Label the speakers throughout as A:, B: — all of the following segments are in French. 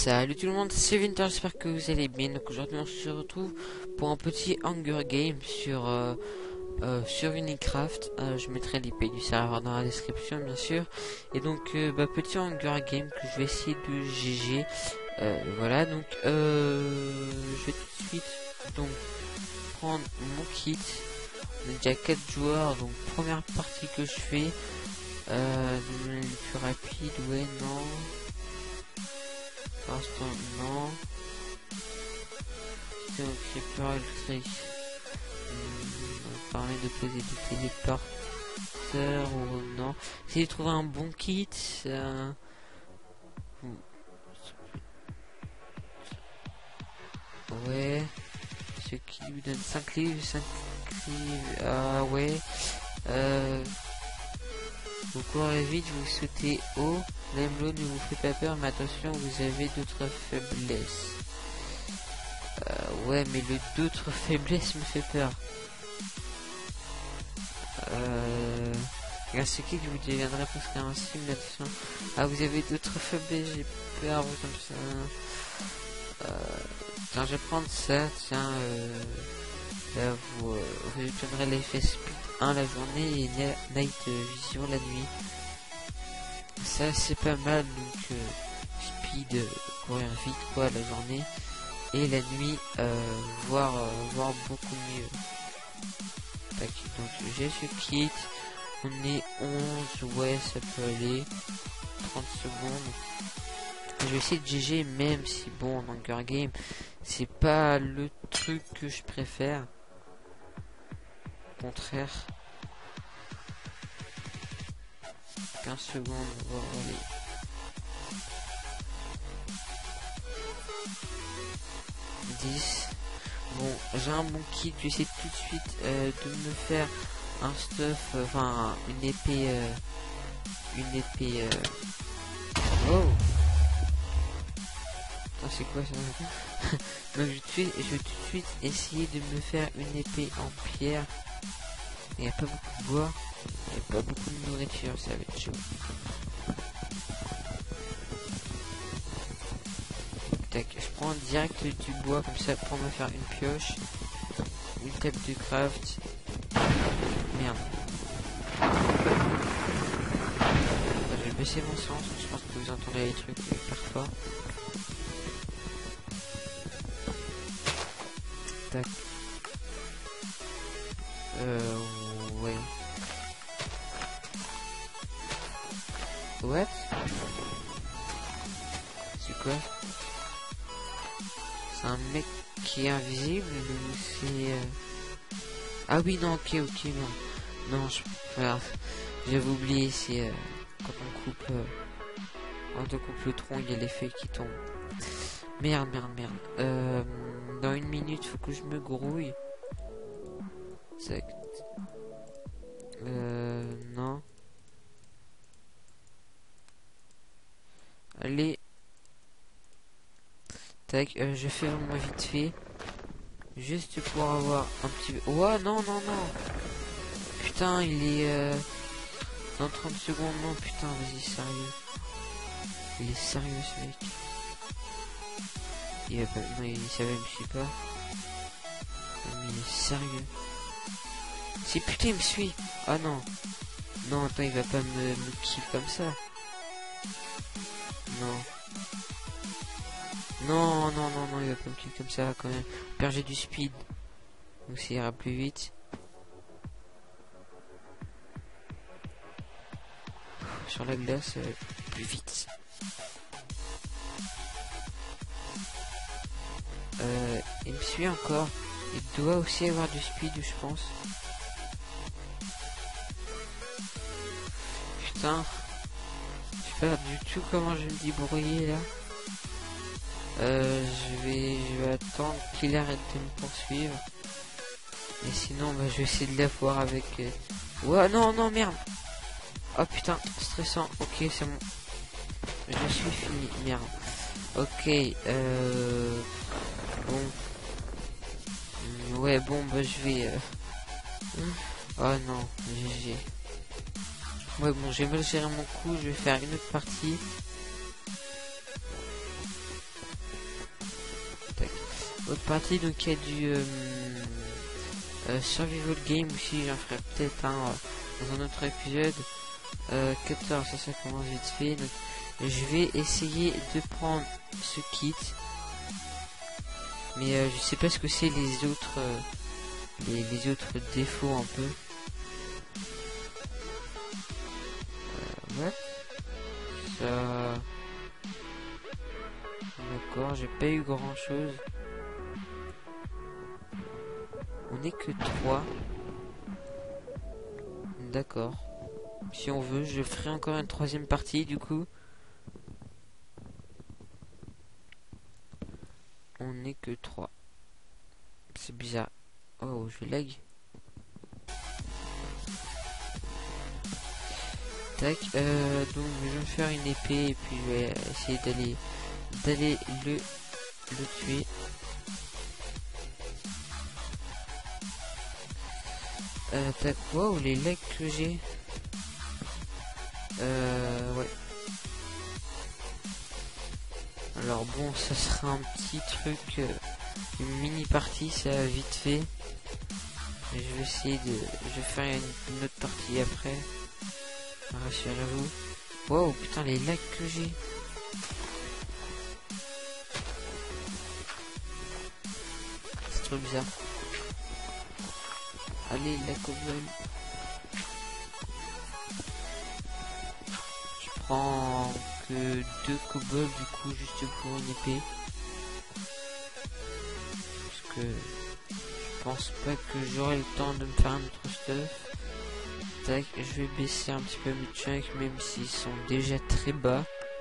A: Salut tout le monde, c'est Winter, j'espère que vous allez bien. Donc aujourd'hui on se retrouve pour un petit Hunger Game sur Unicraft. Je mettrai l'IP du serveur dans la description bien sûr. Et donc petit Hunger Game que je vais essayer de GG. Voilà donc je vais tout de suite donc prendre mon kit. On est déjà 4 joueurs, donc première partie que je fais. Le plus rapide, ouais non. Pour l'instant, non. C'est un creeper électrique. On va parler de poser des téléporteurs ou non. Essayez de trouver un bon kit. Ouais. Ce qui lui donne 5 livres, 5 livres. Ah ouais. Vous courez vite, vous sautez haut. Même l'eau ne vous fait pas peur, mais attention, vous avez d'autres faiblesses. Ouais, mais le d'autres faiblesses me fait peur. Grâce à qui vous deviendrez presque invincible. Attention. Ah, vous avez d'autres faiblesses, j'ai peur, vous comme ça. Tiens, je vais prendre ça, tiens. Là, vous obtiendrez l'effet speed 1 la journée et night vision la nuit. Ça c'est pas mal, donc speed courir vite quoi la journée et la nuit voir beaucoup mieux. Tac, donc j'ai ce kit, on est 11, ouais ça peut aller, 30 secondes. Je vais essayer de GG même si bon en Hunger Game c'est pas le truc que je préfère. Au contraire. 15 secondes, on va aller. Bon, j'ai un bon kit, je vais essayer tout de suite de me faire un stuff, enfin une épée, oh, c'est quoi ça? Donc je vais tout de suite essayer de me faire une épée en pierre. Il n'y a pas beaucoup de bois, il n'y a pas beaucoup de nourriture, ça va être chaud. Tac, je prends direct du bois comme ça pour me faire une pioche, une table de craft. Merde. Je vais baisser mon sens, je pense que vous entendez les trucs hyper fort. Tac. Ouais. What? C'est quoi? C'est un mec qui est invisible ou c'est... Ah oui, non, ok, non. Non, j'avais oublié, c'est quand on coupe le tronc, il y a les feuilles qui tombent. Merde. Dans une minute, faut que je me grouille. Non. Allez. Tac, je fais vraiment vite fait. Juste pour avoir un petit peu... Oh non. Putain, il est... Dans 30 secondes, non, putain, vas-y, sérieux. Il est sérieux, ce mec. Il va pas... Non, il savait, il me suit pas. Mais il est sérieux. Si, putain, il me suit. Ah non. Non, attends, il va pas me kill comme ça. Non, il va pas me kill comme ça quand même. Père, j'ai du speed. Donc ça ira plus vite. Sur la glace, plus vite. Il me suit encore. Il doit aussi avoir du speed, je pense. Putain. Je sais pas du tout comment je vais me débrouiller là. Je vais attendre qu'il arrête de me poursuivre. Et sinon, je vais essayer de la voir avec... Ouais, non, merde. Oh putain, stressant. Ok, c'est bon. Je suis fini, merde. Ok, bon. Ouais, bon, je vais... Oh non, GG. Ouais, bon, j'ai mal géré mon coup, je vais faire une autre partie. autre partie. Donc il y a du survival game aussi, j'en ferai peut-être un dans un autre épisode. 14, ça commence vite fait. Donc, je vais essayer de prendre ce kit, mais je sais pas ce que c'est les autres les autres défauts un peu. Ouais, ça, d'accord, j'ai pas eu grand chose. On est que 3. D'accord. Si on veut, je ferai encore une troisième partie du coup. On n'est que 3. C'est bizarre. Oh, je lag. Tac. Donc je vais me faire une épée et puis je vais essayer d'aller le tuer. Tac. Wow, les lags que j'ai. Ouais. Alors bon, ça sera un petit truc, une mini partie, ça va vite fait. Et je vais essayer de, je vais faire une autre partie après. Rassurez-vous. Wow, putain les lags que j'ai. C'est trop bizarre. Allez la cobble. Je prends que 2 kobolds du coup juste pour une épée. Parce que je pense pas que j'aurai le temps de me faire un autre stuff. Tac, je vais baisser un petit peu mes chunks même s'ils sont déjà très bas.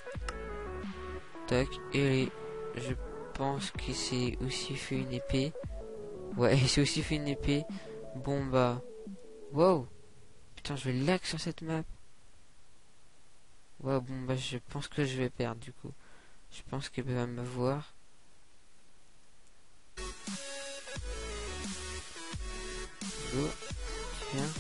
A: Tac, et je pense qu'il s'est aussi fait une épée. Ouais, il s'est aussi fait une épée. Bon bah, wow, putain je vais lag sur cette map. Ouais, bon bah je pense que je vais perdre du coup. Je pense qu'il va me voir. Go, tu viens.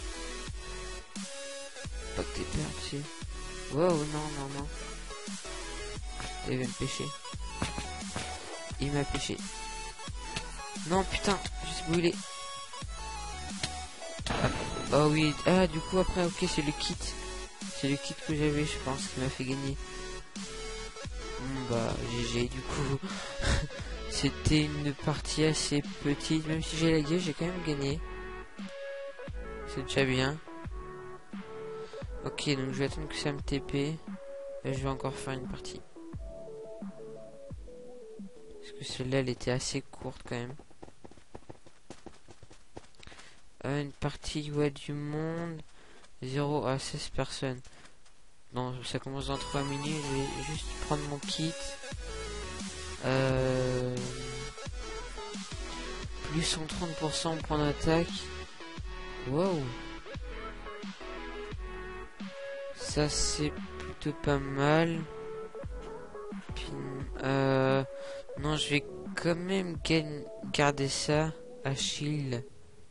A: Pas que t'es perdu. Wow, non. Il va me pêcher. Il m'a pêché. Non putain, je suis brûlé. Oh oui, ah du coup après ok c'est le kit. C'est le kit que j'avais je pense qui m'a fait gagner. Bah GG du coup. C'était une partie assez petite, même si j'ai lagué j'ai quand même gagné. C'est déjà bien. Ok donc je vais attendre que ça me TP. Et je vais encore faire une partie. Parce que celle-là elle était assez courte quand même. Une partie où il y a du monde. 0 à 16 personnes. Non, ça commence dans 3 minutes. Je vais juste prendre mon kit. Plus 130% point d'attaque. Wow. Ça c'est plutôt pas mal. Puis, non, je vais quand même garder ça à shield.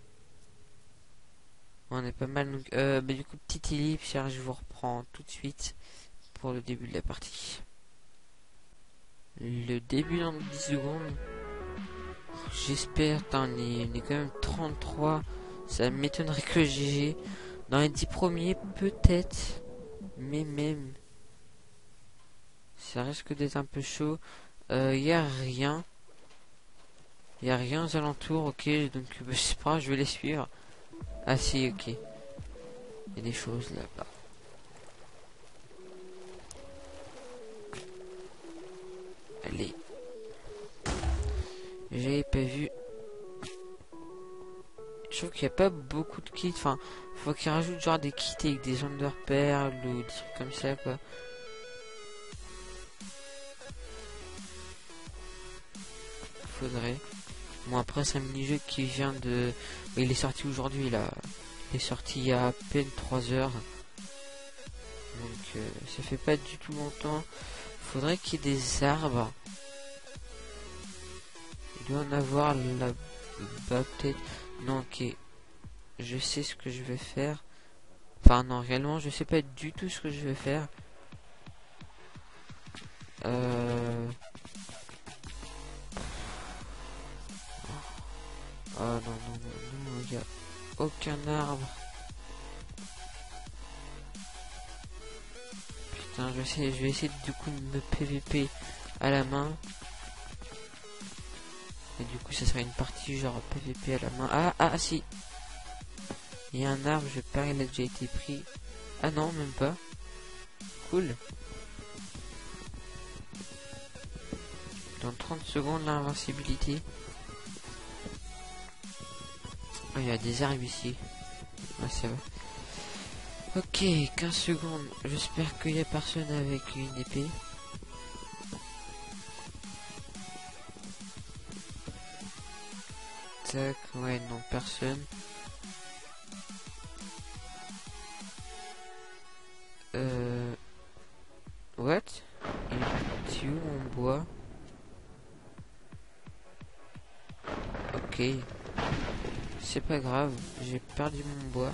A: On est pas mal donc bah, du coup petite ellipse, je vous reprends tout de suite pour le début de la partie. Le début dans 10 secondes. J'espère, on est quand même 33. Ça m'étonnerait que GG. Dans les 10 premiers peut-être. Mais même. Ça risque d'être un peu chaud. Y a rien. Y a rien aux alentours, ok. Donc bah, je sais pas, je vais les suivre. Ah si, ok. Il y a des choses là-bas. Allez. J'avais pas vu. Je trouve qu'il n'y a pas beaucoup de kits. Enfin, faut qu'ils rajoutent genre des kits avec des underperles ou des trucs comme ça, quoi. Faudrait. Bon, après, c'est un mini-jeu qui vient de... Il est sorti aujourd'hui, là. Il est sorti il y a à peine 3 heures. Donc, ça fait pas du tout longtemps. Faudrait qu'il y ait des arbres. Il doit en avoir là-bas, peut-être. Non, ok. Je sais ce que je vais faire. Enfin, non, réellement, je sais pas du tout ce que je vais faire. Oh non, non, non, non, il n'y a aucun arbre. Putain, je vais essayer du coup de me PVP à la main. Et du coup, ça sera une partie genre PVP à la main. Ah, si. Il y a un arbre, je parie, il a déjà été pris. Ah non, même pas. Cool. Dans 30 secondes, l'invincibilité. Oh, il y a des arbres ici. Ouais, ça va. Ok, 15 secondes. J'espère qu'il n'y a personne avec une épée. Tac, ouais, non, personne. What? Il est où mon bois? Ok. C'est pas grave, j'ai perdu mon bois.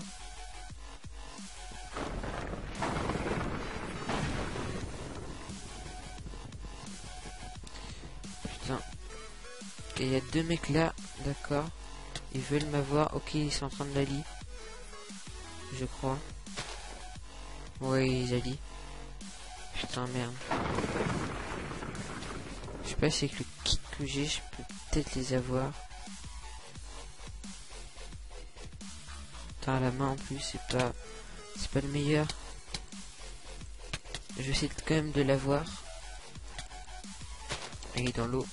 A: Putain. Et il y a deux mecs là, d'accord. Ils veulent m'avoir. Ok, ils sont en train de l'allier. Je crois. Ouais, ils allient. Putain, merde. Je sais pas si avec le kit que j'ai, je peux peut-être les avoir. Putain, à la main en plus, c'est pas le meilleur. Je vais essayer quand même de l'avoir. Il est dans l'eau.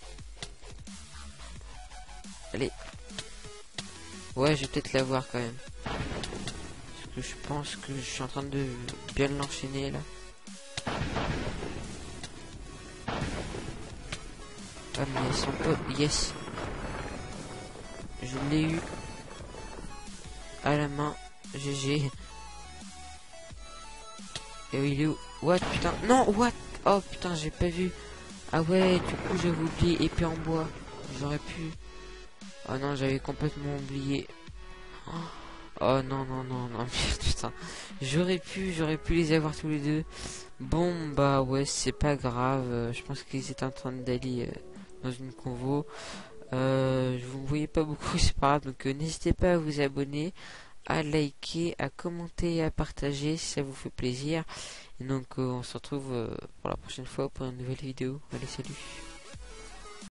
A: Allez. Ouais, je vais peut-être l'avoir quand même. Parce que je pense que je suis en train de bien l'enchaîner là. Ah mais elles sont pas... Yes. Je l'ai eu. À la main. GG. Et il est où? What, putain? Non, what? Oh putain, j'ai pas vu. Ah ouais, du coup j'avais oublié épée en bois. J'aurais pu... Oh non, j'avais complètement oublié. Oh non, non, non, non, putain. J'aurais pu les avoir tous les deux. Bon, bah ouais, c'est pas grave. Je pense qu'ils étaient en train d'aller dans une convo. Je vous voyais pas beaucoup, c'est pas grave. Donc n'hésitez pas à vous abonner, à liker, à commenter et à partager si ça vous fait plaisir. Et donc on se retrouve pour la prochaine fois pour une nouvelle vidéo. Allez, salut.